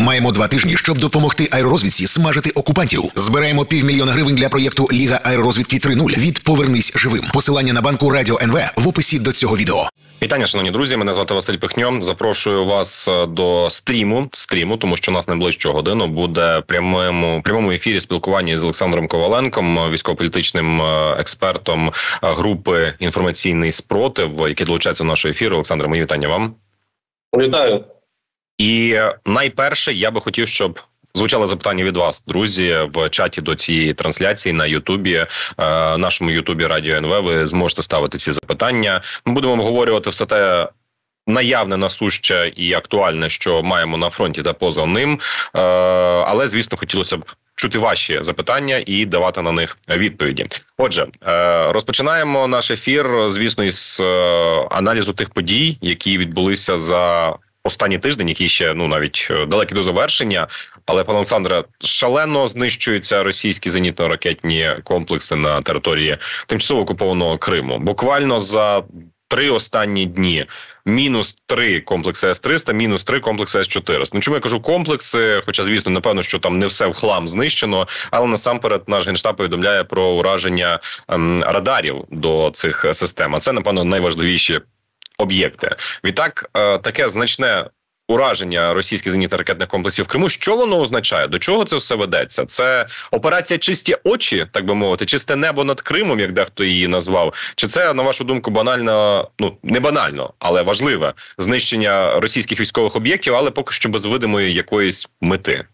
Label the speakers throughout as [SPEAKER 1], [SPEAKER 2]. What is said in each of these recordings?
[SPEAKER 1] Маємо 2 тижні, щоб допомогти аеророзвідці смажити окупантів. Збираємо 500 000 гривень для проєкту «Ліга аеророзвідки 3.0» від «Повернись живим». Посилання на банку Радіо НВ в описі до цього відео.
[SPEAKER 2] Вітання, шановні друзі, мене звати Василь Пихньо. Запрошую вас до стріму, тому що у нас найближчу годину буде прямому ефірі спілкування з Олександром Коваленком, військово-політичним експертом групи «Інформаційний спротив», який долучається до нашого ефіру. Олександр, мої вітання вам.
[SPEAKER 3] Вітаю.
[SPEAKER 2] І найперше, я би хотів, щоб звучало запитання від вас, друзі, в чаті до цієї трансляції на Ютубі, нашому Ютубі Радіо НВ. Ви зможете ставити ці запитання. Ми будемо обговорювати все те наявне, насуще і актуальне, що маємо на фронті та поза ним. Але, звісно, хотілося б чути ваші запитання і давати на них відповіді. Отже, розпочинаємо наш ефір, звісно, із аналізу тих подій, які відбулися за останній тиждень, який ще навіть далекий до завершення. Але, пане Олександре, шалено знищуються російські зенітно-ракетні комплекси на території тимчасово окупованого Криму. Буквально за 3 останні дні мінус 3 комплекси С-300, мінус 3 комплекси С-400. Чому я кажу комплекси? Хоча, звісно, напевно, що там не все в хлам знищено, але насамперед наш Генштаб повідомляє про ураження радарів до цих систем. А це, напевно, найважливіші об'єкти. Відтак, таке значне ураження російських зенітно-ракетних комплексів в Криму, що воно означає? До чого це все ведеться? Це операція «Чисті очі», так би мовити, чисте небо над Кримом, як дехто її назвав? Чи це, на вашу думку, банально, не банально, але важливе знищення російських військових об'єктів, але поки що без видимої якоїсь мети?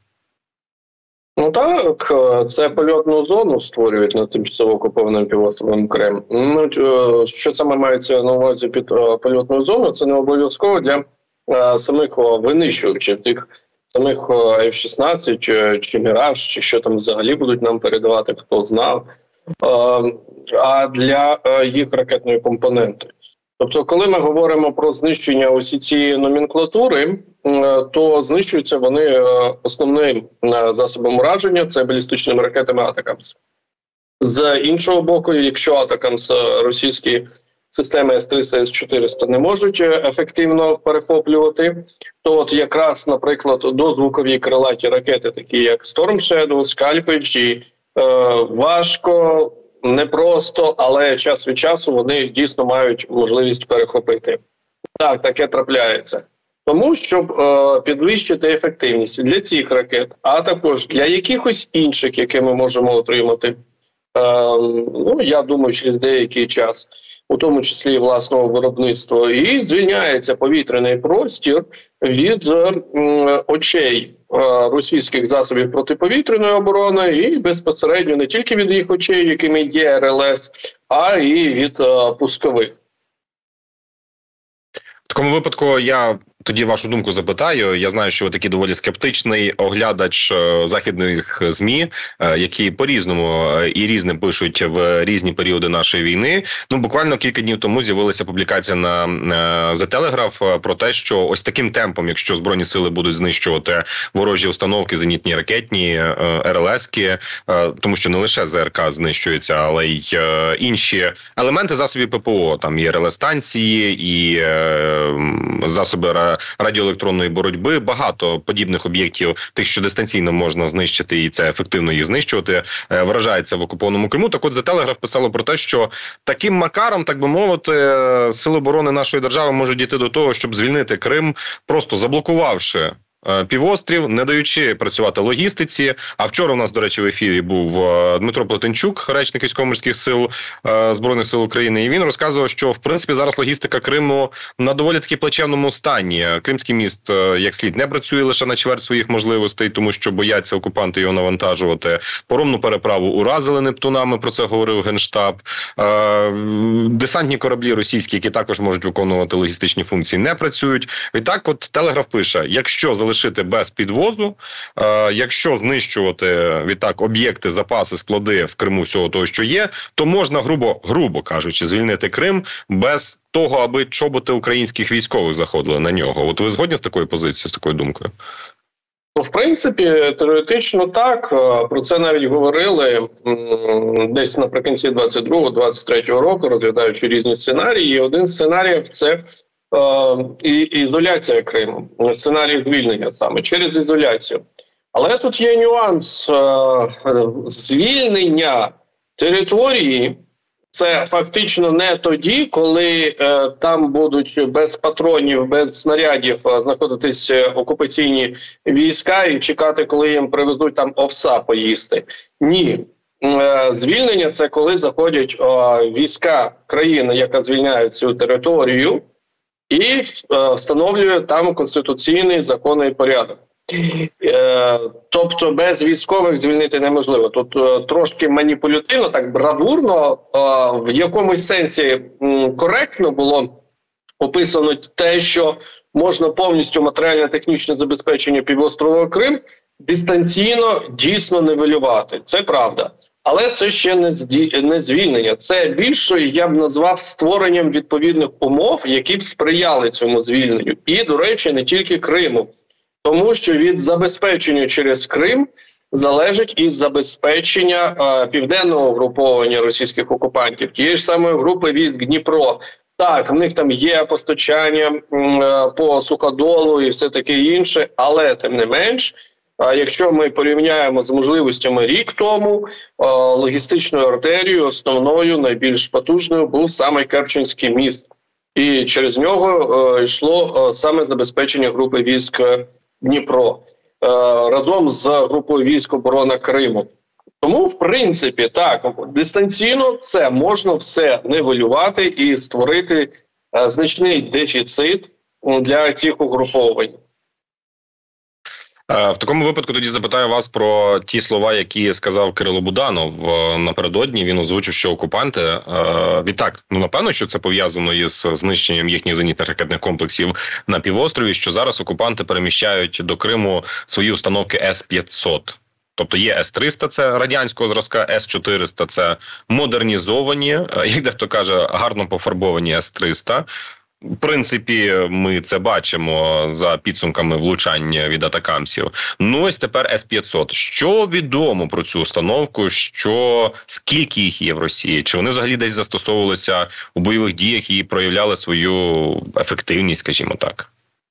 [SPEAKER 3] Так, це польотну зону створюють над тимчасово окупованим півостровом Крим. Що саме мається на увазі під польотною зоною, це не обов'язково для самих винищувачів, тих самих F-16 чи Міраж, чи що там взагалі будуть нам передавати, хто знав, а для їх ракетної компоненти. Тобто, коли ми говоримо про знищення усі цієї номенклатури, то знищуються вони основним засобом ураження – це балістичними ракетами «Атакамс». З іншого боку, якщо «Атакамс» російські системи С-300, С-400 не можуть ефективно перехоплювати, то от якраз, наприклад, дозвукові крилаті ракети, такі як Storm Shadow, Скальпедж, важко, непросто, але час від часу вони дійсно мають можливість перехопити. Так, таке трапляється. Тому, щоб підвищити ефективність для цих ракет, а також для якихось інших, які ми можемо отримати, я думаю, через деякий час, у тому числі і власного виробництва, і звільняється повітряний простір від очей російських засобів протиповітряної оборони і безпосередньо не тільки від їх очей, якими є РЛС, а і від пускових.
[SPEAKER 2] В такому випадку я тоді вашу думку запитаю. Я знаю, що ви такий доволі скептичний оглядач західних ЗМІ, які по-різному і різним пишуть в різні періоди нашої війни. Буквально кілька днів тому з'явилася публікація на The Telegraph про те, що ось таким темпом, якщо Збройні сили будуть знищувати ворожі установки, зенітні ракетні, РЛС-ки, тому що не лише ЗРК знищується, але й інші елементи засобів ППО. Там і РЛС-станції, і засоби радіоелектронної боротьби, багато подібних об'єктів, тих, що дистанційно можна знищити, і це ефективно їх знищувати, вражається в окупованому Криму. Так от The Telegraph писало про те, що таким макаром, так би мовити, сили оборони нашої держави можуть дійти до того, щоб звільнити Крим, просто заблокувавши півострів, не даючи працювати логістиці. А вчора у нас, до речі, в ефірі був Дмитро Плетенчук, речник військово-морських сил Збройних сил України, і він розказував, що, в принципі, зараз логістика Криму на доволі таки плачевному стані. Кримський міст, як слід, не працює лише на чверть своїх можливостей, тому що бояться окупанти його навантажувати. Поромну переправу уразили Нептунами, про це говорив Генштаб. Десантні кораблі російські, які також можуть виконувати логістичні функції, не працюють. Відтак, от Телеграф пише, якщо залишити без підвозу, якщо знищувати, відтак, об'єкти, запаси, склади в Криму всього того, що є, то можна, грубо кажучи, звільнити Крим без того, аби чоботи українських військових заходили на нього. От ви згодні з такою позицією, з такою думкою?
[SPEAKER 3] В принципі, теоретично так. Про це навіть говорили десь наприкінці 22-23 року, розглядаючи різні сценарії. І один з сценаріїв – це і ізоляція Криму, сценарій звільнення саме через ізоляцію. Але тут є нюанс. Звільнення території – це фактично не тоді, коли там будуть без патронів, без снарядів знаходитись окупаційні війська і чекати, коли їм привезуть там овса поїсти. Ні. Звільнення – це коли заходять війська країни, яка звільняє цю територію, і встановлює там конституційний законний порядок. Тобто без військових звільнити неможливо. Тут трошки маніпулятивно, так бравурно, в якомусь сенсі коректно було описано те, що можна повністю матеріально-технічне забезпечення півострова Крим дистанційно дійсно нивелювати. Це правда. Але це ще не звільнення. Це більше, я б назвав, створенням відповідних умов, які б сприяли цьому звільненню. І, до речі, не тільки Криму. Тому що від забезпечення через Крим залежить і забезпечення південного угруповання російських окупантів, тієї ж самої групи військ Дніпро. Так, в них там є постачання по Суходолу і все таке інше, але тим не менш, якщо ми порівняємо з можливостями рік тому, логістичною артерією основною, найбільш потужною був саме Керченський міст. І через нього йшло саме забезпечення групи військ Дніпро разом з групою військ оборона Криму. Тому, в принципі, так, дистанційно це можна все нивелювати і створити значний дефіцит для цих угруповань.
[SPEAKER 2] В такому випадку тоді запитаю вас про ті слова, які сказав Кирило Буданов напередодні. Він озвучив, що окупанти, відтак, напевно, що це пов'язано із знищенням їхніх зенітно-ракетних комплексів на півострові, що зараз окупанти переміщають до Криму свої установки С-500. Тобто є С-300, це радянського зразка, С-400 – це модернізовані, як дехто каже, гарно пофарбовані С-300. В принципі, ми це бачимо за підсумками влучання від атакамсів. Ну, ось тепер С-500. Що відомо про цю установку? Скільки їх є в Росії? Чи вони взагалі десь застосовувалися у бойових діях і проявляли свою ефективність, скажімо так?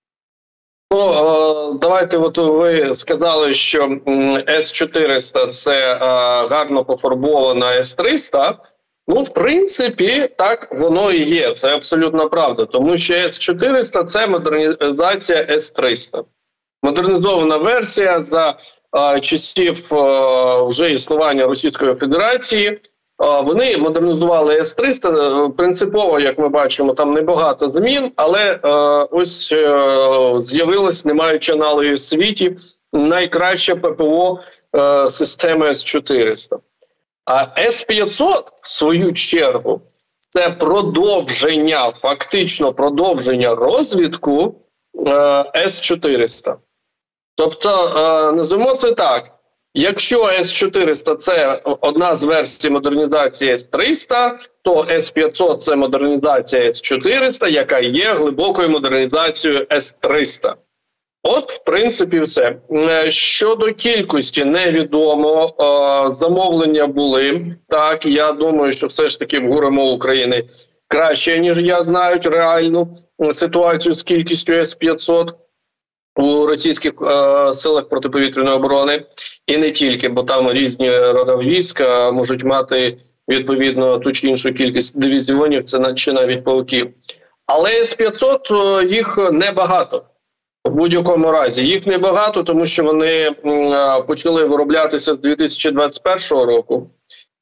[SPEAKER 3] Ну, давайте, от ви сказали, що С-400 – це гарно пофарбована С-300. Ну, в принципі, так воно і є. Це абсолютно правда. Тому що С-400 – це модернізація С-300. Модернізована версія за часів вже існування Російської Федерації. Вони модернізували С-300. Принципово, як ми бачимо, там небагато змін, але ось з'явилась, не маючи аналогів в світі, найкраща ППО система С-400. А С-500, в свою чергу, це продовження, фактично продовження розвідку С-400. Тобто, назвемо це так, якщо С-400 – це одна з версій модернізації С-300, то С-500 – це модернізація С-400, яка є глибокою модернізацією С-300. От, в принципі, все. Щодо кількості невідомо, замовлення були. Так, я думаю, що все ж таки в ГУРМО України краще, ніж я, знають реальну ситуацію з кількістю С-500 у російських силах протиповітряної оборони. І не тільки, бо там різні роди військ можуть мати, відповідно, ту чи іншу кількість дивізіонів, це чи навіть полків. Але С-500 їх небагато. В будь-якому разі. Їх небагато, тому що вони почали вироблятися з 2021 року.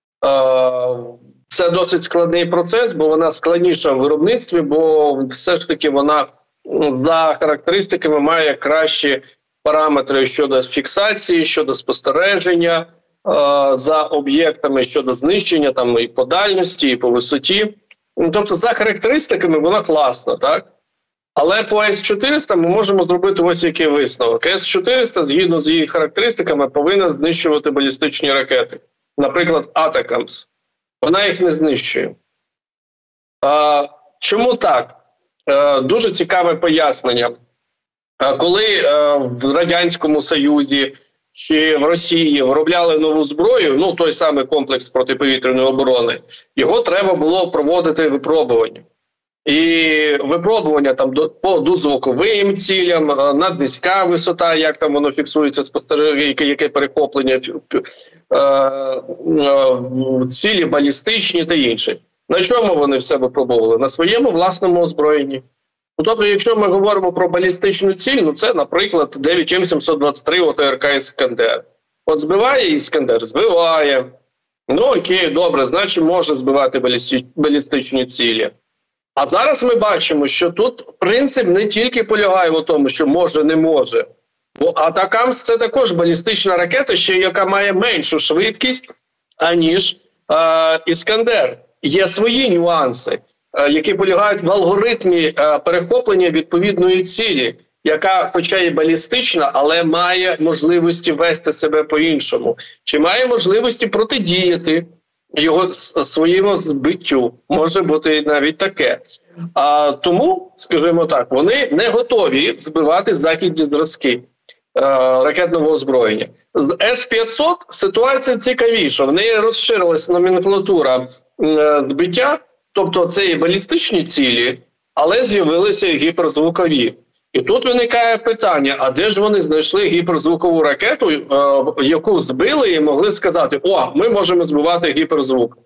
[SPEAKER 3] Це досить складний процес, бо вона складніша в виробництві, бо все ж таки вона за характеристиками має кращі параметри щодо фіксації, щодо спостереження за об'єктами, щодо знищення там і по дальності, і по висоті. Тобто за характеристиками вона класна, так? Але по С-400 ми можемо зробити ось який висновок. С-400, згідно з її характеристиками, повинна знищувати балістичні ракети. Наприклад, Атакамс. Вона їх не знищує. Чому так? Дуже цікаве пояснення. Коли в Радянському Союзі чи в Росії виробляли нову зброю, ну той самий комплекс протиповітряної оборони, його треба було проводити випробування. І випробування там по дозвуковим цілям, наднизька висота, як там воно фіксується, яке перехоплення, цілі балістичні та інші. На чому вони все випробовували? На своєму власному озброєнні. Тобто, якщо ми говоримо про балістичну ціль, ну це, наприклад, 9М723 ОТРК «Іскандер». От збиває «Іскандер», збиває. Ну окей, добре, значить може збивати балістичні цілі. А зараз ми бачимо, що тут принцип не тільки полягає в тому, що може, не може. Бо Атакамс – це також балістична ракета, ще яка має меншу швидкість, аніж «Іскандер». Є свої нюанси, які полягають в алгоритмі перехоплення відповідної цілі, яка хоча і балістична, але має можливості вести себе по-іншому. Чи має можливості протидіяти його своєму збиттю. Може бути навіть таке. Тому, скажімо так, вони не готові збивати західні зразки ракетного озброєння. З С-500 ситуація цікавіша. В неї розширилась номенклатура збиття, тобто це і балістичні цілі, але з'явилися і гіперзвукові. І тут виникає питання, а де ж вони знайшли гіперзвукову ракету, яку збили і могли сказати, о, ми можемо збивати гіперзвук.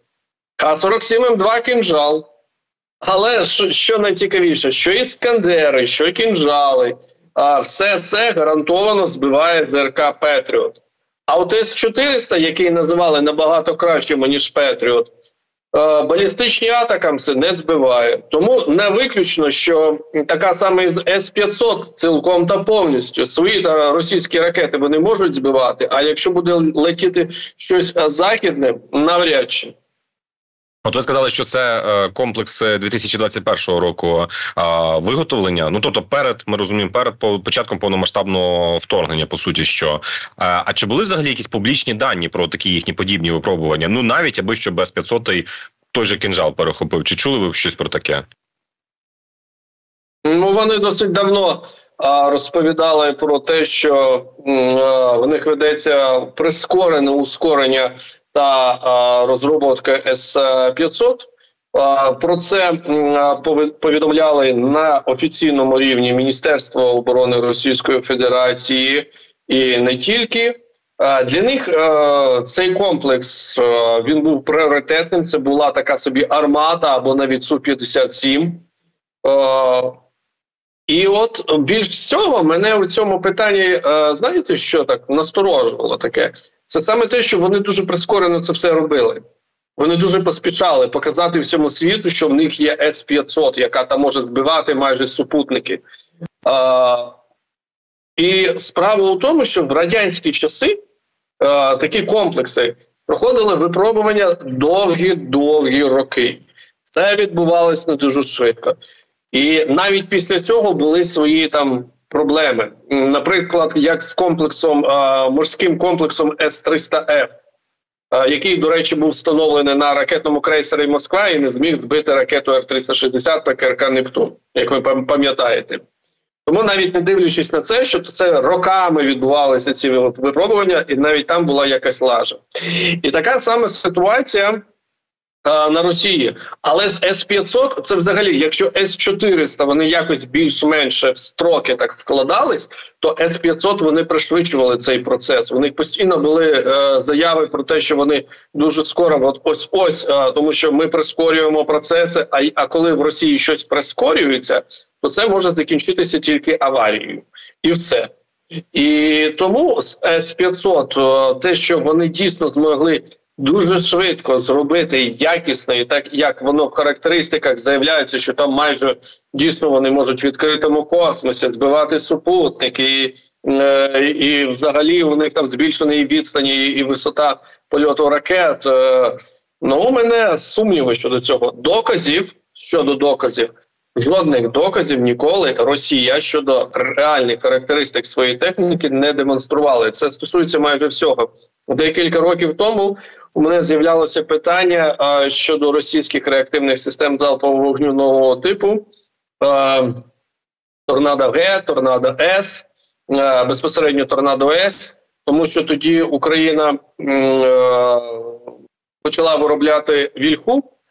[SPEAKER 3] К-47М2 «Кінжал». Але що найцікавіше, що «Іскандери», що «Кінжали», все це гарантовано збиває ЗРК «Петріот». А от С-400, який називали набагато кращим, ніж «Петріот», балістичні атакамси не збиває. Тому не виключно, що така саме з С-500 цілком та повністю свої та російські ракети вони можуть збивати, а якщо буде летіти щось західне, навряд чи.
[SPEAKER 2] От ви сказали, що це комплекс 2021 року виготовлення. Ну, тобто ми розуміємо, перед початком повномасштабного вторгнення, по суті, що. А чи були взагалі якісь публічні дані про такі їхні подібні випробування? Ну, навіть аби що С-500 той же «Кінжал» перехопив. Чи чули ви щось про таке?
[SPEAKER 3] Ну, вони досить давно розповідали про те, що в них ведеться прискорене ускорення та розробка С-500. Про це повідомляли на офіційному рівні Міністерства оборони Російської Федерації і не тільки. Для них цей комплекс, він був пріоритетним, це була така собі армата або навіть Су-57. І от більш всього мене у цьому питанні, знаєте, що так насторожувало таке? Це саме те, що вони дуже прискорено це все робили. Вони дуже поспішали показати всьому світу, що в них є С-500, яка там може збивати майже супутники. І справа у тому, що в радянські часи такі комплекси проходили випробування довгі роки. Це відбувалося не дуже швидко. І навіть після цього були свої там проблеми. Наприклад, як з морським комплексом С-300Ф, який, до речі, був встановлений на ракетному крейсері «Москва» і не зміг збити ракету Р-360 ПКРК «Нептун», як ви пам'ятаєте. Тому навіть не дивлячись на це, що це роками відбувалися ці випробування, і навіть там була якась лажа. І така сама ситуація на Росії. Але з С-500, це взагалі, якщо С-400 вони якось більш-менш в строки так вкладались, то С-500 вони пришвидшували цей процес. У них постійно були заяви про те, що вони дуже скоро, ось, тому що ми прискорюємо процеси, а коли в Росії щось прискорюється, то це може закінчитися тільки аварією. І все. І тому з С-500 те, що вони дійсно змогли дуже швидко зробити якісно, і так як воно в характеристиках заявляється, що там майже дійсно вони можуть в відкритому космосі збивати супутники, і взагалі у них там збільшені відстані і висота польоту ракет. Ну, у мене сумніви щодо цього. Щодо доказів, жодних доказів ніколи Росія щодо реальних характеристик своєї техніки не демонстрували. Це стосується майже всього. Декілька років тому у мене з'являлося питання щодо російських реактивних систем залпового вогню нового типу «Торнадо-Г», «Торнадо-С», безпосередньо «Торнадо-С», тому що тоді Україна почала виробляти «Вільху»,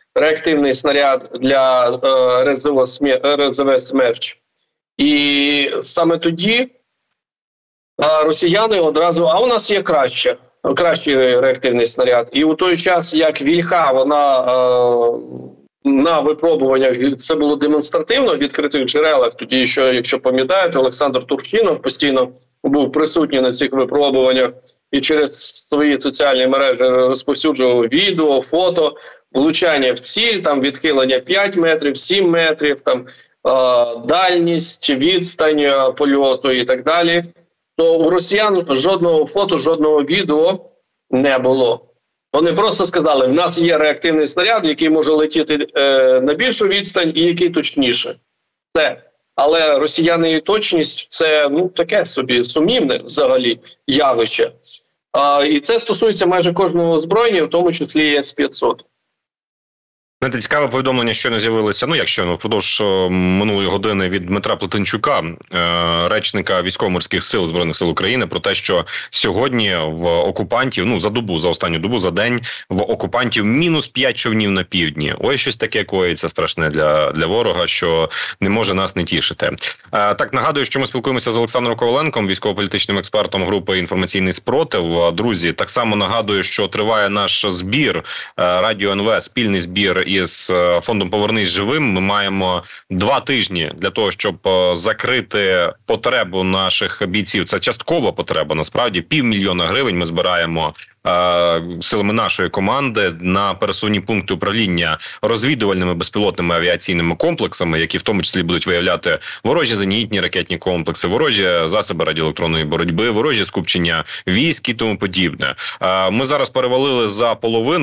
[SPEAKER 3] реактивний снаряд для РЗВ «Смерч». І саме тоді росіяни одразу, а у нас є кращий реактивний снаряд. І у той час, як Вільха, вона на випробуваннях, це було демонстративно в відкритих джерелах, тоді, якщо пам'ятаєте, Олександр Турчинов постійно був присутній на цих випробуваннях і через свої соціальні мережі розповсюджував відео, фото, влучання в ціль, там відхилення 5 метрів, 7 метрів, там дальність, відстань польоту і так далі, то у росіян жодного фото, жодного відео не було. Вони просто сказали, в нас є реактивний снаряд, який може летіти на більшу відстань і який точніше. Це. Але росіяни і точність – це таке собі сумнівне взагалі явище. І це стосується майже кожного озброєння, в тому числі і С-500.
[SPEAKER 2] Знаєте, цікаве повідомлення, що не з'явилося, впродовж минулої години від Дмитра Плетенчука, речника Військово-морських сил Збройних сил України, про те, що сьогодні в окупантів, за останню добу, за день, в окупантів мінус 5 човнів на півдні. Ось щось таке коїться страшне для ворога, що не може нас не тішити. Так, нагадую, що ми спілкуємося з Олександром Коваленком, військово-політичним експертом групи «Інформаційний спротив». Друзі, так само нагадую, що триває наш збір, Радіо НВ, спільний збір із фондом «Повернись живим». Ми маємо 2 тижні для того, щоб закрити потребу наших бійців. Це часткова потреба, насправді. 500 000 гривень ми збираємо силами нашої команди на пересувні пункти управління розвідувальними безпілотними авіаційними комплексами, які в тому числі будуть виявляти ворожі зенітні ракетні комплекси, ворожі засоби радіоелектронної боротьби, ворожі скупчення військ і тому подібне. Ми зараз перевалили за половину,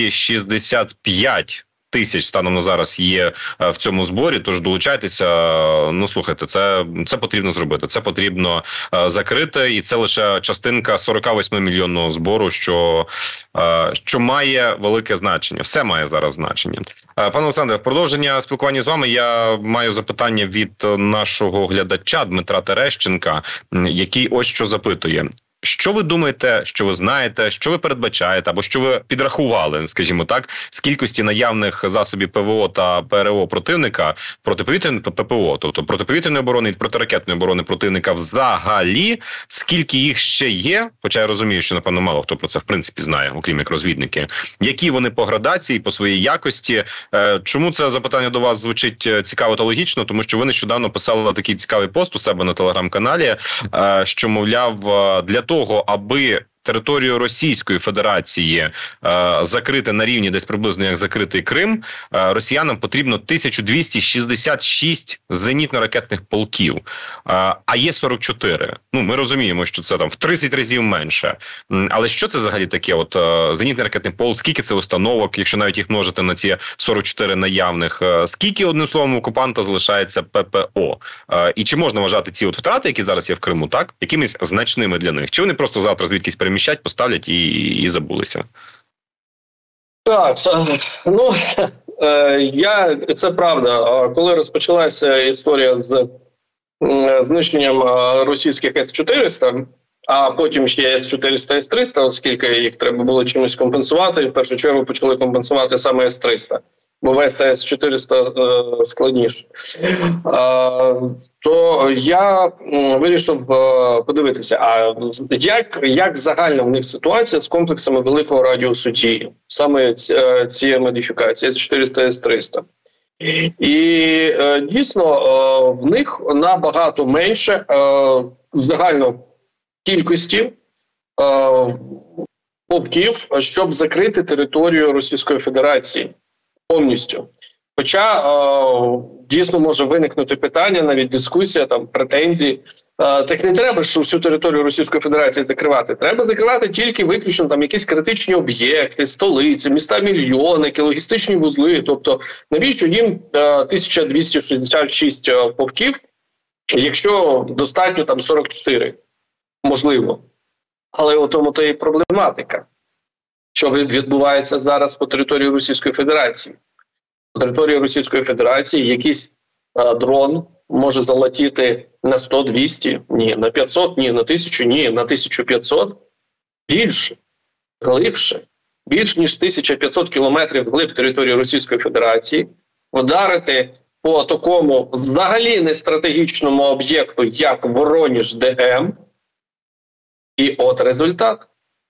[SPEAKER 2] 265 тисяч станом на зараз є в цьому зборі, тож долучайтеся. Слухайте, це потрібно зробити, це потрібно закрити, і це лише частинка 48-мільйонного збору, що має велике значення. Все має зараз значення. Пане Олександре, в продовження спілкування з вами я маю запитання від нашого глядача Дмитра Терещенка, який ось що запитує. Що ви думаєте, що ви знаєте, що ви передбачаєте, або що ви підрахували, скажімо так, з кількості наявних засобів ПВО та ПРО противника, протиповітряної ППО, тобто протиповітряної оборони і протиракетної оборони противника взагалі, скільки їх ще є, хоча я розумію, що, напевно, мало хто про це в принципі знає, окрім як розвідники, які вони по градації, по своїй якості. Чому це запитання до вас звучить цікаво та логічно? Тому що ви нещодавно писали такий цікавий пост у себе на телеграм-каналі, що, мовляв, для того, аби територію Російської Федерації закрити на рівні десь приблизно як закритий Крим, росіянам потрібно 1266 зенітно-ракетних полків, а є 44. Ми розуміємо, що це там в 30 разів менше. Але що це взагалі таке? Зенітний ракетний полк, скільки це установок, якщо навіть їх множити на ці 44 наявних, скільки, одним словом, окупанта залишається ППО? І чи можна вважати ці втрати, які зараз є в Криму, так, якимись значними для них? Чи вони просто завтра звідкись переміщать, поставлять і забулися?
[SPEAKER 3] Так, це правда. Коли розпочалася історія з знищенням російських С-400, а потім ще С-400, С-300, оскільки їх треба було чимось компенсувати, і в першу чергу почали компенсувати саме С-300. Бо весь С-400 складніше. То я вирішив подивитися, а як загальна в них ситуація з комплексами великого радіусу дії, саме цієї модифікації С-400, С-300. І дійсно в них набагато менше загально кількості полків, щоб закрити територію Російської Федерації повністю. Хоча дійсно може виникнути питання, навіть дискусія, претензії. Так не треба ж всю територію Російської Федерації закривати. Треба закривати тільки виключно якісь критичні об'єкти, столиці, міста-мільйонники, логістичні вузли. Тобто навіщо їм 1266 полків, якщо достатньо 44? Можливо. Але у тому то і проблематика. Що відбувається зараз по території Російської Федерації? По території Російської Федерації якийсь дрон може залетіти на 100-200, ні, на 500, ні, на 1000, ні, на 1500, більше, глибше. більш ніж 1500 кілометрів вглиб території Російської Федерації, вдарити по такому взагалі не стратегічному об'єкту, як Вороніж ДМ, і от результат.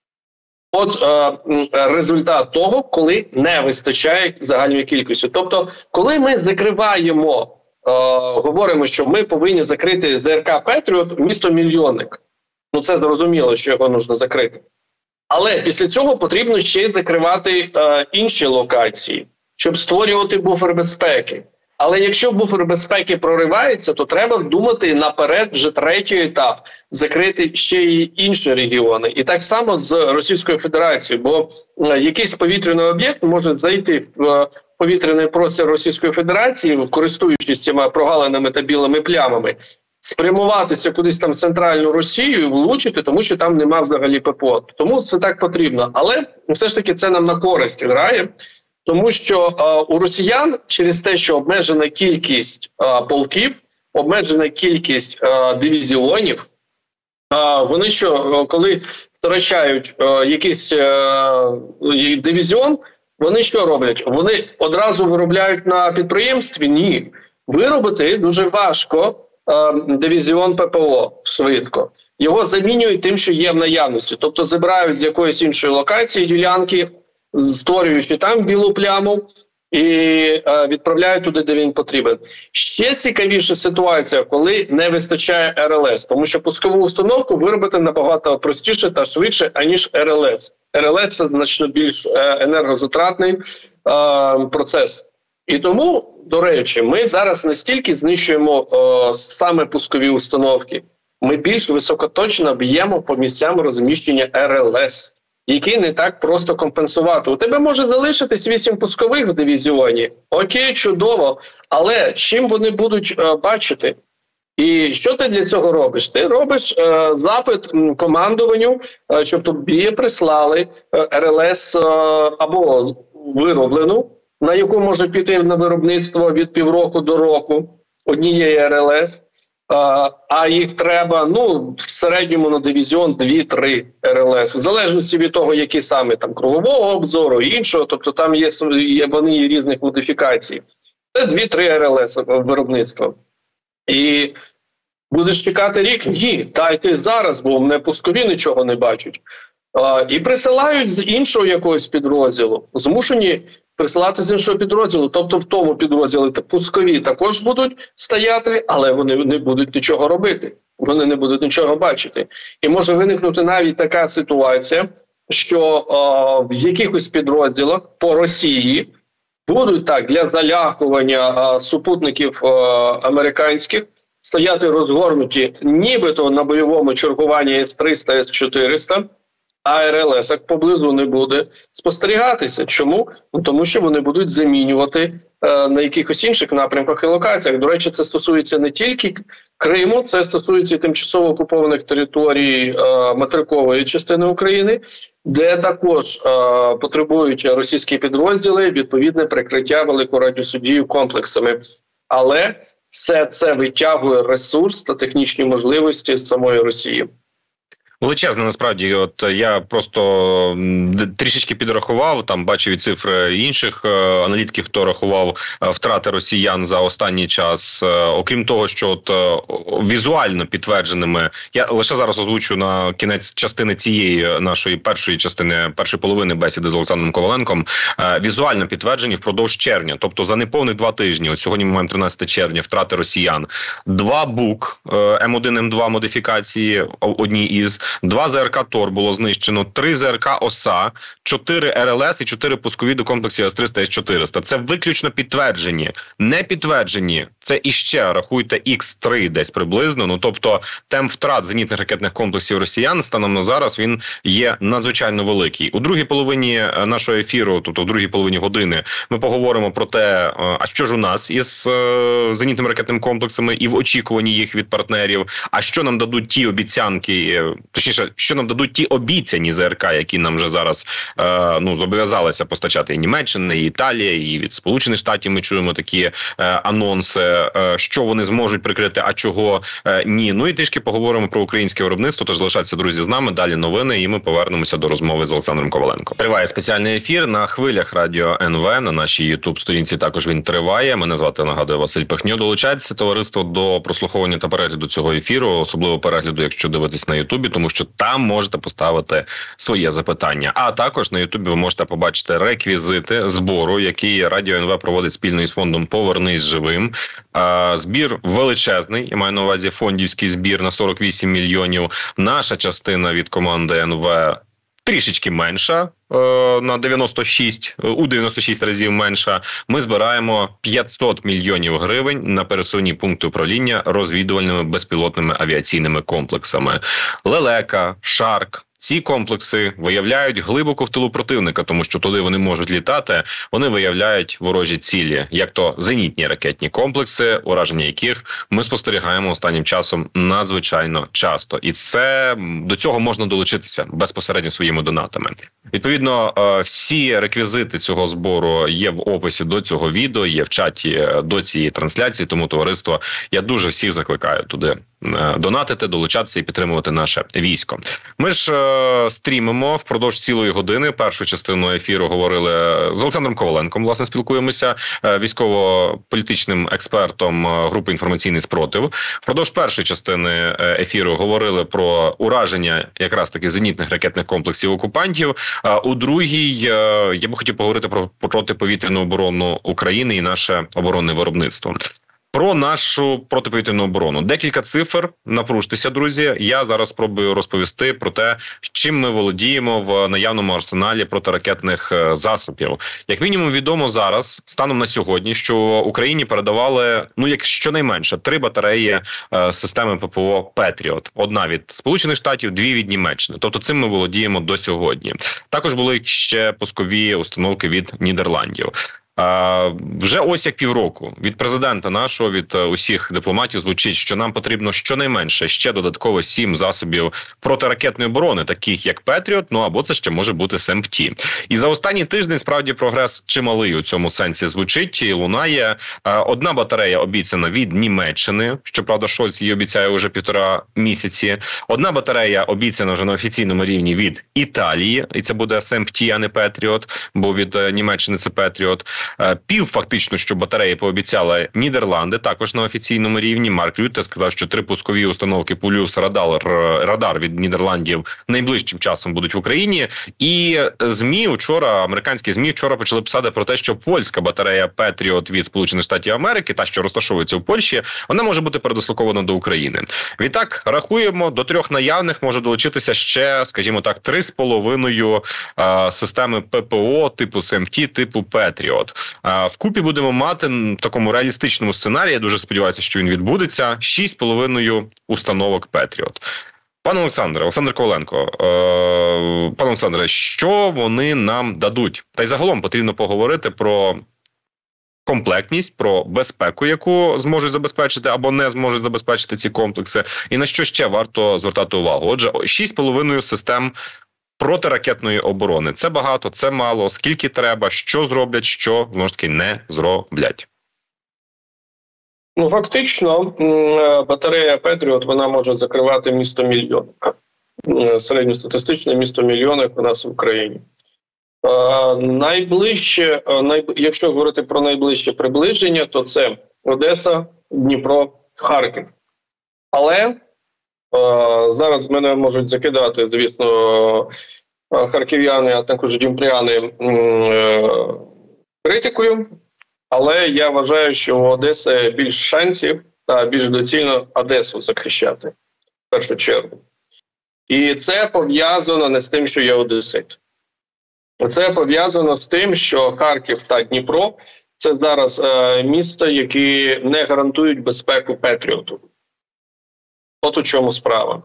[SPEAKER 3] От результат того, коли не вистачає загальної кількості. Тобто, коли ми закриваємо, говоримо, що ми повинні закрити ЗРК «Петріот» місто-мільйонник. Ну, це зрозуміло, що його потрібно закрити. Але після цього потрібно ще й закривати інші локації, щоб створювати буфер безпеки. Але якщо буфер безпеки проривається, то треба думати наперед вже третій етап – закрити ще й інші регіони. І так само з Російською Федерацією, бо якийсь повітряний об'єкт може зайти в повітряний простір Російської Федерації, користуючись цими прогалинами та білими плямами, спрямуватися кудись там в центральну Росію і влучити, тому що там нема взагалі ППО. Тому це так потрібно. Але все ж таки це нам на користь грає. Тому що у росіян через те, що обмежена кількість полків, обмежена кількість дивізіонів, вони що, коли втрачають якийсь дивізіон, вони що роблять? Вони одразу виробляють на підприємстві? Ні. Виробити дуже важко дивізіон ППО швидко. Його замінюють тим, що є в наявності. Тобто забирають з якоїсь іншої локації ділянки, створюючи там білу пляму, і відправляють туди, де він потрібен. Ще цікавіша ситуація, коли не вистачає РЛС, тому що пускову установку виробити набагато простіше та швидше, аніж РЛС. РЛС – це значно більш енергозатратний процес. І тому, до речі, ми зараз настільки знищуємо саме пускові установки, ми більш високоточно б'ємо по місцям розміщення РЛС, які не так просто компенсувати. У тебе може залишитись 8 пускових в дивізіоні. Окей, чудово. Але чим вони будуть бачити? І що ти для цього робиш? Ти робиш запит командуванню, щоб тобі прислали РЛС або вироблену, на яку може піти на виробництво від півроку до року однієї РЛС. А їх треба, в середньому на дивізіон 2-3 РЛС, в залежності від того, які саме там кругового обзору і іншого, тобто там є вони різних модифікацій. Це 2-3 РЛС виробництва. І будеш чекати рік? Ні, дайте зараз, бо мене пускові нічого не бачать. І присилають з іншого якогось підрозділу, змушені присилати з іншого підрозділу, тобто в тому підрозділі пускові також будуть стояти, але вони не будуть нічого робити, вони не будуть нічого бачити. І може виникнути навіть така ситуація, що в якихось підрозділах по Росії будуть так для залякування супутників американських стояти розгорнуті нібито на бойовому чергуванні С-300, С-400, а РЛС поблизу не буде спостерігатися. Чому? Тому що вони будуть замінювати на якихось інших напрямках і локаціях. До речі, це стосується не тільки Криму, це стосується тимчасово окупованих територій материкової частини України, де також потребують російські підрозділи відповідне прикриття великорадіосуддію комплексами. Але все це витягує ресурс та технічні можливості з самої Росії.
[SPEAKER 2] Величезне, насправді, от я просто трішечки підрахував, там бачив і цифри інших аналітиків, хто рахував втрати росіян за останній час. Окрім того, що от візуально підтвердженими, я лише зараз озвучу на кінець частини цієї нашої першої половини бесіди з Олександром Коваленком, візуально підтверджені впродовж червня, тобто за неповних 2 тижні, от сьогодні ми маємо 13 червня, втрати росіян. 2 БУК М1, М2 модифікації, одні із, 2 ЗРК ТОР було знищено, 3 ЗРК ОСА, 4 РЛС і 4 пускові до комплексів С-300, С-400. Це виключно підтверджені. Не підтверджені – це іще, рахуйте, Х3 десь приблизно. Тобто темп втрат зенітних ракетних комплексів росіян станом на зараз він є надзвичайно великий. У другій половині нашого ефіру, тобто в другій половині години, ми поговоримо про те, а що ж у нас із зенітними ракетними комплексами і в очікуванні їх від партнерів, а що нам дадуть ті обіцянки, точніше, що нам дадуть ті обіцяні ЗРК, які нам вже зараз зобов'язалися постачати і Німеччина, і Італія, і від Сполучених Штатів ми чуємо такі анонси, що вони зможуть прикрити, а чого ні. Ну і трішки поговоримо про українське виробництво, тож залишайтеся, друзі, з нами, далі новини, і ми повернемося до розмови з Олександром Коваленко. Триває спеціальний ефір на хвилях Радіо НВ, на нашій YouTube-сторінці також він триває. Мене звати, нагадую, Василь Пихньо. Долучайтеся, товариство, до прослуховування та перегляду цього ефіру, особливо перегляду, якщо дивитесь на Ютубі, тому що там можете поставити своє запитання. А також на Ютубі ви можете побачити реквізити збору, який Радіо НВ проводить спільно із фондом «Повернись живим». Збір величезний, я маю на увазі фондівський збір на 48 мільйонів. Наша частина від команди НВ трішечки менша, на 96 разів менша. Ми збираємо 500 мільйонів гривень на пересувні пункти управління розвідувальними безпілотними авіаційними комплексами. Лелека, Шарк. Ці комплекси виявляють глибоко в тилу противника, тому що туди вони можуть літати, вони виявляють ворожі цілі, як то зенітні ракетні комплекси, ураження яких ми спостерігаємо останнім часом надзвичайно часто. І до цього можна долучитися безпосередньо своїми донатами. Відповідно, всі реквізити цього збору є в описі до цього відео, є в чаті до цієї трансляції, тому, товариство, я дуже всіх закликаю туди донатити, долучатися і підтримувати наше військо. Ми ж стрімимо впродовж цілої години. Першу частину ефіру говорили з Олександром Коваленком, власне, спілкуємося, військово-політичним експертом групи «Інформаційний спротив». Впродовж першої частини ефіру говорили про ураження якраз таки зенітних ракетних комплексів окупантів. У другій я би хотів поговорити про протиповітряну оборону України і наше оборонне виробництво. Про нашу протиповітряну оборону. Декілька цифр. Напружтеся, друзі. Я зараз спробую розповісти про те, чим ми володіємо в наявному арсеналі протиракетних засобів. Як мінімум відомо зараз, станом на сьогодні, що Україні передавали, як щонайменше, 3 батареї системи ППО «Петріот». Одна від Сполучених Штатів, 2 від Німеччини. Тобто цим ми володіємо до сьогодні. Також були ще пускові установки від Нідерландів. Вже ось як півроку від президента нашого, від усіх дипломатів звучить, що нам потрібно щонайменше ще додатково 7 засобів протиракетної оборони, таких як «Петріот», або це ще може бути СМПТ. І за останній тиждень, справді, прогрес чималий у цьому сенсі звучить і лунає. Одна батарея обіцяна від Німеччини, щоправда, Шольц її обіцяє вже 1,5 місяці. Одна батарея обіцяна вже на офіційному рівні від Італії, і це буде СМПТ, а не «Петріот», бо від Німеччини це «Петріот». Фактично, що батареї пообіцяли Нідерланди, також на офіційному рівні. Марк Рютте сказав, що 3 пускові установки «Пулюс Радар» від Нідерландів найближчим часом будуть в Україні. І американські ЗМІ вчора почали писати про те, що польська батарея «Петріот» від Сполучених Штатів Америки, та, що розташовується в Польщі, вона може бути передислокована до України. Відтак, рахуємо, до 3 наявних може долучитися ще, скажімо так, 3,5 системи ППО типу СМТ, типу «Петріот». Вкупі будемо мати в такому реалістичному сценарії, я дуже сподіваюся, що він відбудеться, 6,5 установок «Петріот». Пане Олександре, Олександр Коваленко, пане Олександре, що вони нам дадуть? Та й загалом потрібно поговорити про комплектність, про безпеку, яку зможуть забезпечити або не зможуть забезпечити ці комплекси, і на що ще варто звертати увагу. Отже, 6,5 систем протиракетної оборони. Це багато, це мало, скільки треба, що зроблять, що, знову ж таки, не зроблять.
[SPEAKER 3] Фактично, батарея «Петріот», вона може закривати місто-мільйонник. Середньостатистичне місто-мільйонник у нас в Україні. Якщо говорити про найближче приближення, то це Одеса, Дніпро, Харків. Але зараз мене можуть закидати, звісно, харків'яни, а також дніпряни критикою. Але я вважаю, що у Одеси більш шансів та більш доцільно Одесу захищати, в першу чергу. І це пов'язано не з тим, що я одесит. Це пов'язано з тим, що Харків та Дніпро – це зараз міста, які не гарантують безпеку «Петріоту». От у чому справа.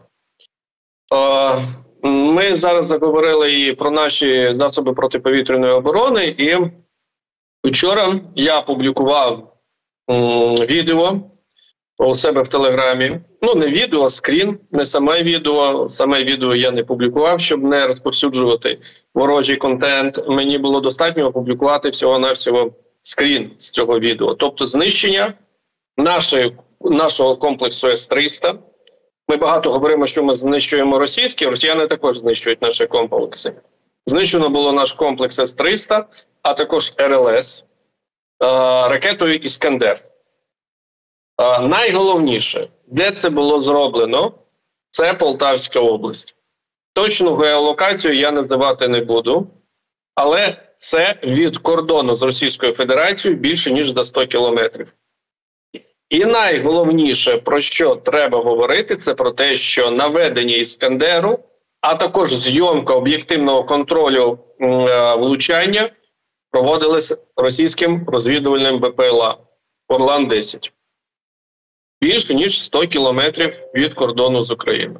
[SPEAKER 3] Ми зараз заговорили і про наші засоби протиповітряної оборони, і вчора я публікував відео у себе в Телеграмі. Ну, не відео, а скрін, не саме відео. Саме відео я не публікував, щоб не розповсюджувати ворожий контент. Мені було достатньо опублікувати всього-навсього скрін з цього відео. Тобто знищення нашого комплексу С-300. Ми багато говоримо, що ми знищуємо російські, росіяни також знищують наші комплекси. Знищено було наш комплекс С-300, а також РЛС ракетою «Іскандер». Найголовніше, де це було зроблено, це Полтавська область. Точну геолокацію я називати не буду, але це від кордону з Російською Федерацією більше, ніж за 100 кілометрів. І найголовніше, про що треба говорити, це про те, що наведення «Іскандеру», а також зйомка об'єктивного контролю влучання проводилися російським розвідувальним БПЛА «Орлан-10». Більше, ніж 100 кілометрів від кордону з Україною.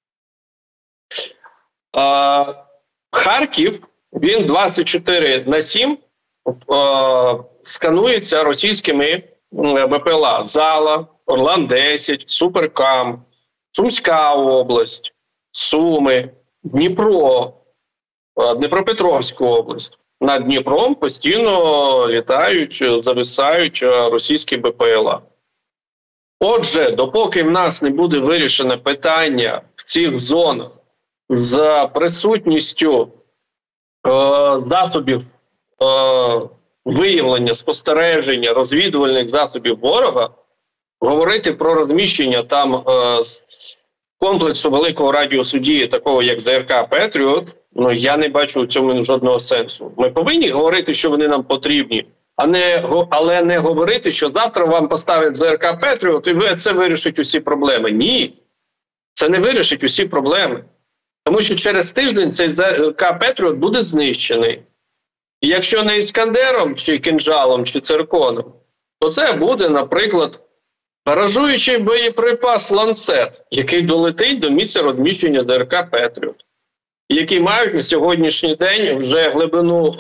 [SPEAKER 3] Харків, він 24/7 сканується російськими БПЛА. Зала, Орлан-10, Суперкам, Сумська область, Суми, Дніпро, Дніпропетровська область. Над Дніпром постійно літають, зависають російські БПЛА. Отже, допоки в нас не буде вирішено питання в цих зонах з присутністю засобів виявлення, спостереження, розвідувальних засобів ворога, говорити про розміщення там комплексу великого радіусу дії, такого як ЗРК «Петріот», ну, я не бачу у цьому жодного сенсу. Ми повинні говорити, що вони нам потрібні, але не говорити, що завтра вам поставять ЗРК «Петріот» і це вирішить усі проблеми. Ні, це не вирішить усі проблеми. Тому що через тиждень цей ЗРК «Петріот» буде знищений. І якщо не «Іскандером», чи «Кинжалом», чи «Цирконом», то це буде, наприклад, баражуючий боєприпас «Ланцет», який долетить до місця розміщення ЗРК «Петріот», які мають на сьогоднішній день вже глибину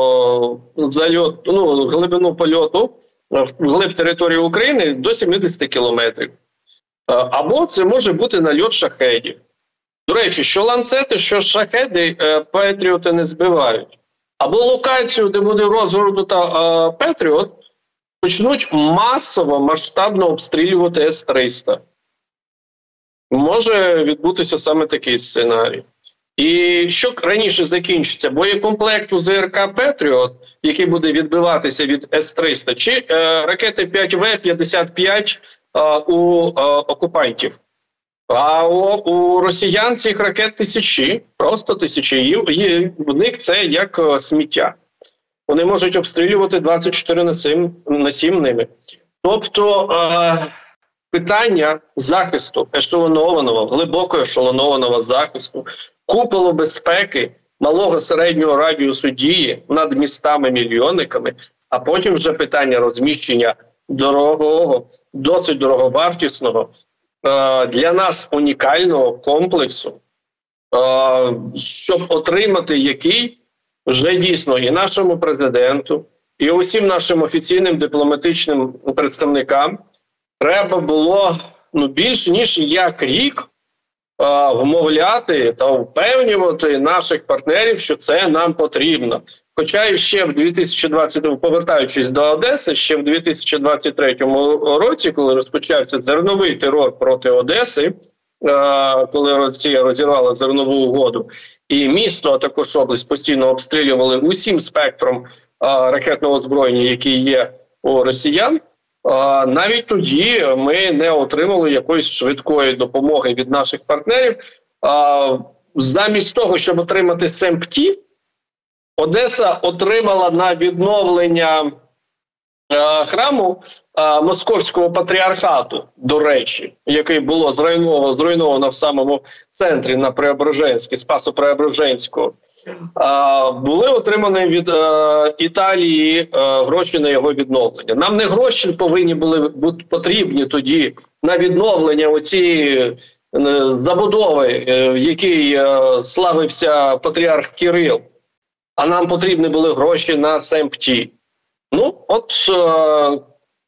[SPEAKER 3] польоту вглиб території України до 70 кілометрів. Або це може бути нальот шахедів. До речі, що ланцети, що шахеди «Петріоти» не збивають. Або локацію, де буде розгорнута «Петріот», почнуть масово, масштабно обстрілювати С-300. Може відбутися саме такий сценарій. І що раніше закінчиться? Боєкомплект у ЗРК «Петріот», який буде відбиватися від С-300, чи ракети 5В-55 у окупантів? А у росіян цих ракет тисячі, просто тисячі. І в них це як сміття. Вони можуть обстрілювати 24/7 ними. Тобто питання захисту ешелонованого, глибоко ешелонованого захисту, куполу безпеки, малого середнього радіусу дії над містами-мільйонниками, а потім вже питання розміщення дорогого, досить дороговартісного, для нас унікального комплексу, щоб отримати який вже дійсно і нашому президенту, і усім нашим офіційним дипломатичним представникам треба було більше ніж як рік вмовляти та впевнювати наших партнерів, що це нам потрібно. Хоча ще в 2020, повертаючись до Одеси, ще в 2023 році, коли розпочався зерновий терор проти Одеси, коли Росія розірвала зернову угоду, і місто, а також область постійно обстрілювали усім спектром ракетного озброєння, які є у росіян, навіть тоді ми не отримали якоїсь швидкої допомоги від наших партнерів. Замість того, щоб отримати СМПТ, Одеса отримала на відновлення храму Московського патріархату, до речі, який було зруйновано в самому центрі на Преображенській, Спасо-Преображенського. Були отримані від Італії гроші на його відновлення. Нам не гроші повинні були бути потрібні тоді на відновлення оцієї забудови, в якій славився патріарх Кирил, а нам потрібні були гроші на СМПТ. Ну, от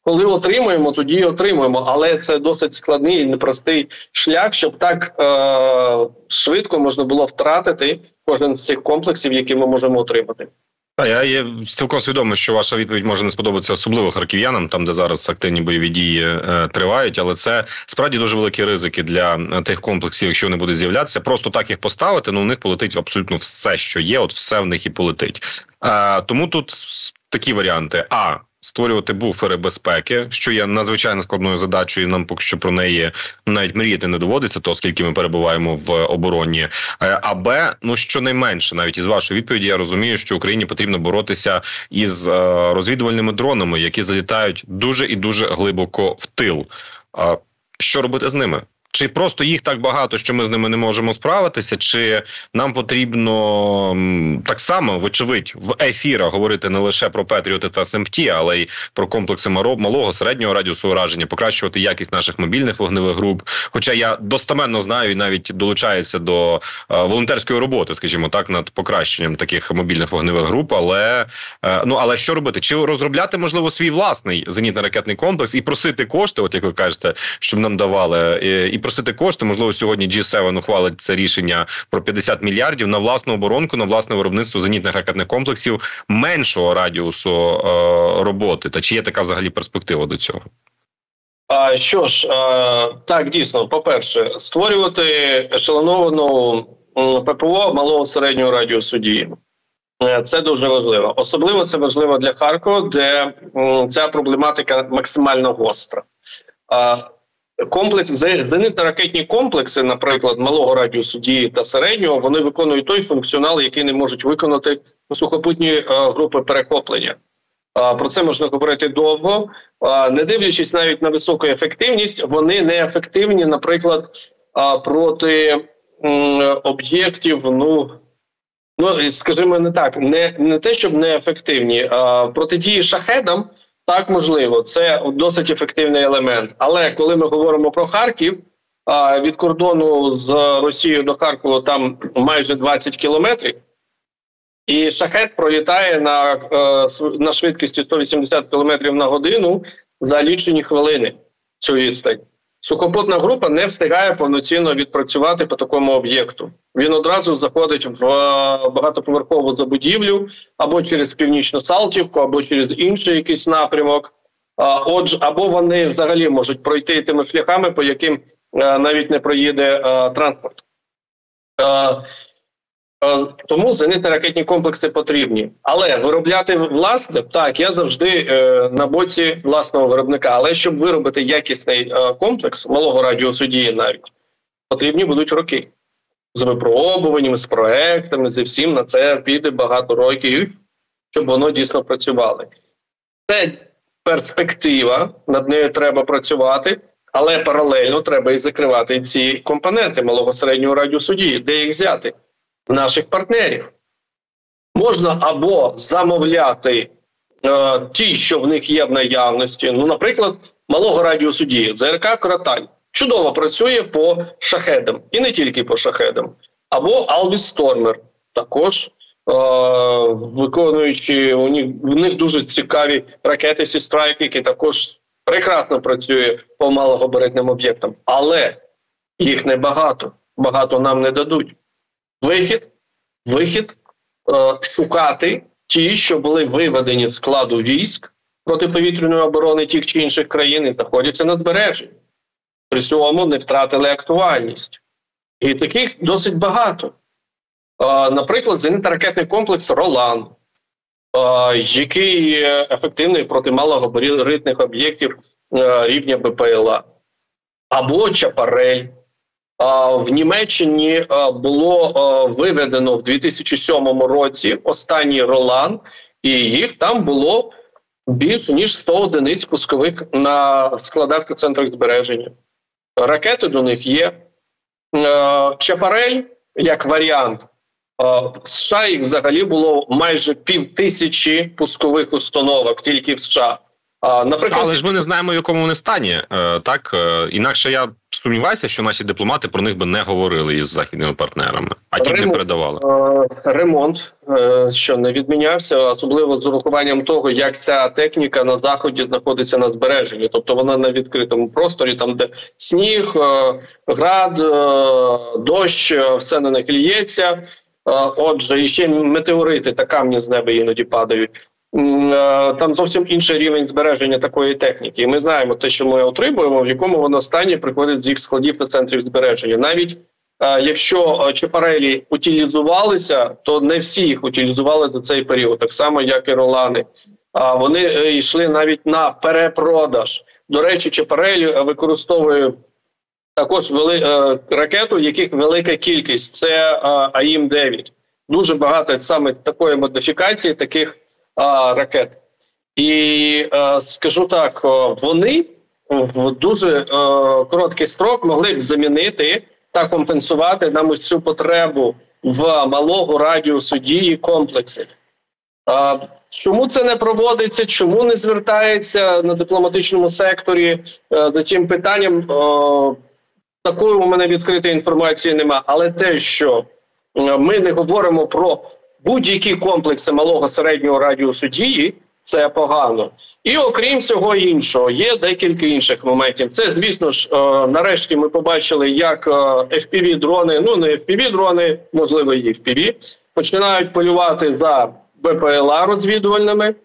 [SPEAKER 3] Коли отримуємо, тоді і отримуємо. Але це досить складний і непростий шлях, щоб так швидко можна було втратити кожен з цих комплексів, які ми можемо отримати.
[SPEAKER 2] Я є цілком свідомий, що ваша відповідь може не сподобатися особливо харків'янам, там, де зараз активні бойові дії тривають, але це справді дуже великі ризики для тих комплексів, якщо вони будуть з'являтися. Просто так їх поставити, у них полетить абсолютно все, що є, от все в них і полетить. Тому тут такі варіанти. Створювати буфери безпеки, що є надзвичайно складною задачею, і нам поки що про неї навіть мріяти не доводиться, то оскільки ми перебуваємо в обороні. А Б, щонайменше, навіть із вашої відповіді, я розумію, що Україні потрібно боротися із розвідувальними дронами, які залітають дуже і дуже глибоко в тил. Що робити з ними? Чи просто їх так багато, що ми з ними не можемо справитися, чи нам потрібно так само, вочевидь, в ефірах говорити не лише про Петріоти та СМТ, але й про комплекси малого, середнього радіусу ураження, покращувати якість наших мобільних вогневих груп. Хоча я достеменно знаю і навіть долучаюся до волонтерської роботи, скажімо так, над покращенням таких мобільних вогневих груп, але що робити? Чи розробляти, можливо, свій власний зенітно-ракетний комплекс і просити кошти, от як ви кажете, щоб нам давали, і просити кошти, можливо, сьогодні G7 ухвалить це рішення про 50 мільярдів на власну оборонку, на власне виробництво зенітних ракетних комплексів меншого радіусу роботи. Та чи є така взагалі перспектива до цього?
[SPEAKER 3] Що ж, так, дійсно, по-перше, створювати ешелоновану ППО малого середнього радіусу дії. Це дуже важливо. Особливо це важливо для Харкова, де ця проблематика максимально гостра. Зенітно-ракетні комплекси, наприклад, малого радіусу дії та середнього, вони виконують той функціонал, який не можуть виконати сухопутні групи перехоплення. Про це можна говорити довго. Не дивлячись навіть на високу ефективність, вони не ефективні, наприклад, проти об'єктів, скажімо не так, не те, щоб не ефективні, протидії шахедам, так, можливо, це досить ефективний елемент. Але коли ми говоримо про Харків, від кордону з Росією до Харкова там майже 20 кілометрів, і шахед пролітає на швидкості 180 кілометрів на годину за лічені хвилини цю відстань. Сухопутна група не встигає повноцінно відпрацювати по такому об'єкту. Він одразу заходить в багатоповерхову забудівлю або через Північну Салтівку, або через інший якийсь напрямок. Або вони взагалі можуть пройти тими шляхами, по яким навіть не проїде транспорт. Тому зенітно-ракетні комплекси потрібні. Але виробляти власне, так, я завжди на боці власного виробника. Але щоб виробити якісний комплекс, малого радіусу дії навіть, потрібні будуть роки. З випробуваннями, з проектами, зі всім на це піде багато років, щоб воно дійсно працювало. Це перспектива, над нею треба працювати, але паралельно треба і закривати ці компоненти малого середнього радіусу дії. Де їх взяти? Наших партнерів. Можна або замовляти ті, що в них є в наявності, наприклад, малого радіусу дії, ЗРК «Короталь». Чудово працює по шахедам, і не тільки по шахедам. Або Албіс Стормер, також виконуючи, у них дуже цікаві ракети Сі-Страйк, які також прекрасно працює по малогабаритним об'єктам. Але їх небагато, багато нам не дадуть. Вихід шукати ті, що були виведені з складу військ протиповітряної оборони тих чи інших країн і знаходяться на збережжі. При цьому не втратили актуальність. І таких досить багато. Наприклад, зенітно-ракетний комплекс «Ролан», який ефективний проти малогабаритних об'єктів рівня БПЛА. Або «Чапарель». В Німеччині було виведено в 2007 році останній «Ролан», і їх там було більше, ніж 100 одиниць пускових на складах та центрах збереження. Ракети до них є. «Чапарель» як варіант. В США їх взагалі було майже 5000 пускових установок тільки в США.
[SPEAKER 2] Але ж ми не знаємо, в якому вони стані. Так? Інакше я сумніваюся, що наші дипломати про них би не говорили із західними партнерами, а ті б не передавали.
[SPEAKER 3] Ремонт, що не відмінявся, особливо з урахуванням того, як ця техніка на Заході знаходиться на збереженні. Тобто вона на відкритому просторі, там де сніг, град, дощ, все на них ліється. Отже, і ще метеорити та камні з неба іноді падають. Там зовсім інший рівень збереження такої техніки. І ми знаємо те, що ми отримуємо, в якому воно стані приходить з їх складів та центрів збереження. Навіть якщо чепарелі утилізувалися, то не всі їх утилізували за цей період, так само, як і ролани. Вони йшли навіть на перепродаж. До речі, чепарель використовує також ракету, яких велика кількість. Це АІМ-9. Дуже багато саме такої модифікації, таких ракет. І скажу так, вони в дуже короткий строк могли б замінити та компенсувати нам ось цю потребу в малого радіусу дії комплексів. Чому це не проводиться, чому не звертається на дипломатичному секторі за цим питанням, такої у мене відкритої інформації нема. Але те, що ми не говоримо про будь-які комплекси малого середнього радіусу дії, це погано. І окрім всього іншого, є декілька інших моментів. Це, звісно ж, нарешті ми побачили, як FPV-дрони, ну не FPV-дрони, можливо і FPV, починають полювати за БПЛА розвідувальними.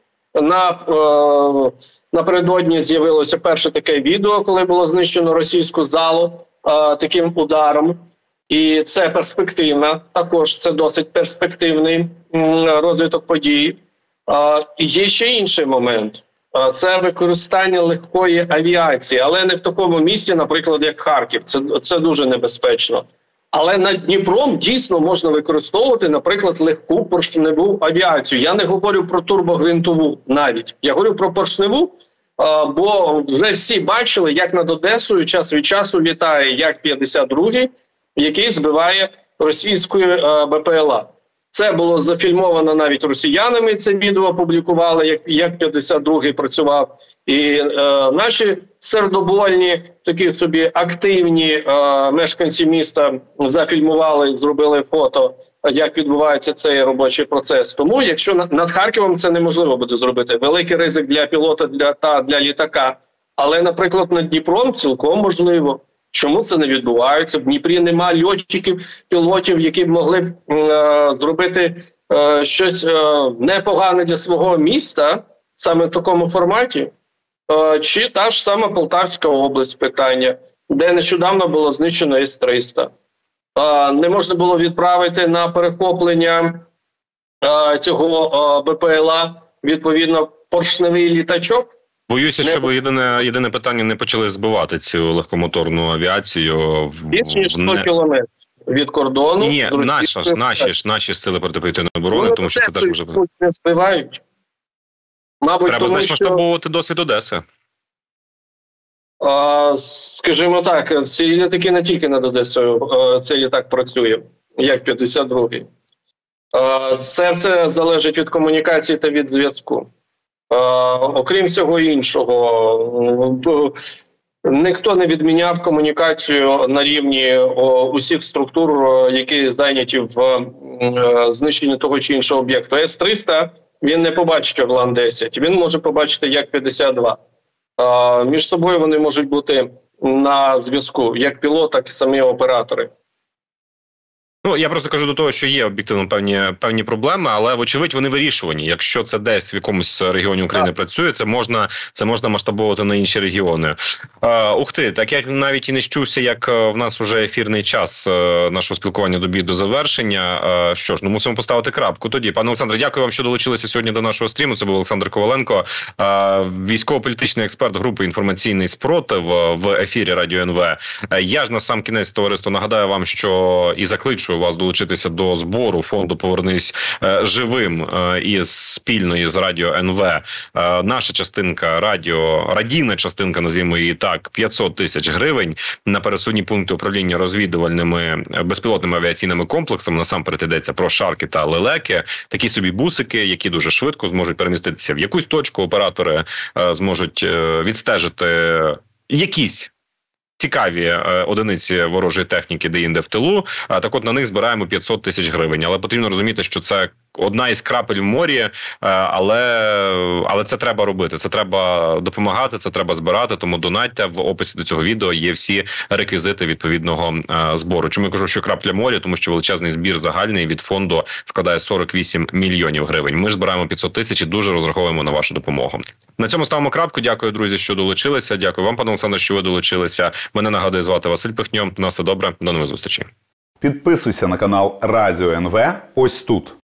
[SPEAKER 3] Напередодні з'явилося перше таке відео, коли було знищено російську залу таким ударом. І це перспективна, також це досить перспективний розвиток подій. І є ще інший момент. Це використання легкої авіації, але не в такому місті, наприклад, як Харків. Це дуже небезпечно. Але над Дніпром дійсно можна використовувати, наприклад, легку поршневу авіацію. Я не говорю про турбогвинтову навіть. Я говорю про поршневу, бо вже всі бачили, як над Одесою час від часу літає Як-52, який збиває російською БПЛА. Це було зафільмовано навіть росіянами, це відео опублікували, як 52-й працював. І наші сердобольні, такі собі активні мешканці міста зафільмували, зробили фото, як відбувається цей робочий процес. Тому, якщо над Харковом це неможливо буде зробити, великий ризик для пілота для літака. Але, наприклад, над Дніпром цілком можливо. Чому це не відбувається? В Дніпрі немає льотчиків, пілотів, які б могли б зробити щось непогане для свого міста, саме в такому форматі. Чи та ж сама Полтавська область питання, де нещодавно було знищено С-300. Не можна було відправити на перехоплення цього БПЛА, відповідно, поршневий літачок.
[SPEAKER 2] Боюся, щоб єдине питання, не почали збивати цю легкомоторну авіацію.
[SPEAKER 3] Більше ніж 100 кілометрів від кордону.
[SPEAKER 2] Ні, наші сили протиповітряної оборони, тому що це теж може бути.
[SPEAKER 3] Не збивають. Мабуть,
[SPEAKER 2] треба масштабовувати досвід Одеси.
[SPEAKER 3] Скажімо так, ці літаки не тільки над Одесою, цей літак працює, як 52-й. Це все залежить від комунікації та від зв'язку. Окрім всього іншого, ніхто не відміняв комунікацію на рівні усіх структур, які зайняті в знищенні того чи іншого об'єкту. С-300 він не побачить Орлан-10, він може побачити Як-52. Між собою вони можуть бути на зв'язку, як пілот, так і самі оператори.
[SPEAKER 2] Ну, я просто кажу до того, що є об'єктивно певні проблеми, але, вочевидь, вони вирішувані. Якщо це десь в якомусь регіоні України працює, це можна масштабовувати на інші регіони. Ух ти, так я навіть і не щувся, як в нас вже ефірний час нашого спілкування добіг до завершення. Що ж, мусимо поставити крапку тоді. Пане Олександре, дякую вам, що долучилися сьогодні до нашого стріму. Це був Олександр Коваленко, військово-політичний експерт групи «Інформаційний спротив» в ефірі Радіо НВ. Я ж на сам кінець, товариство, нагадаю вам, що і закличу запрошую вас долучитися до збору фонду «Повернись живим» і спільно із Радіо НВ. Наша частинка радійна частинка, назвімо її так, 500 тисяч гривень на пересувні пункти управління розвідувальними безпілотними авіаційними комплексами. Насамперед йдеться про шарки та лелеки. Такі собі бусики, які дуже швидко зможуть переміститися в якусь точку. Оператори зможуть відстежити якісь цікаві одиниці ворожої техніки де-інде в тилу. Так от на них збираємо 500 тисяч гривень. Але потрібно розуміти, що це одна із крапель в морі, але це треба робити. Це треба допомагати, це треба збирати. Тому донатьте. В описі до цього відео є всі реквізити відповідного збору. Чому я кажу, що крапля в морі? Тому що величезний збір загальний від фонду складає 48 мільйонів гривень. Ми ж збираємо 500 тисяч і дуже розраховуємо на вашу допомогу. На цьому ставимо крапку. Дякую, друзі, що долучилися. Дякую вам, пане Олександр, що ви долучилися. Мене, нагадую, звати Василь Пихньо. На все добре. До нових зустрічей.
[SPEAKER 4] Підписуйся на канал Радіо НВ ось тут.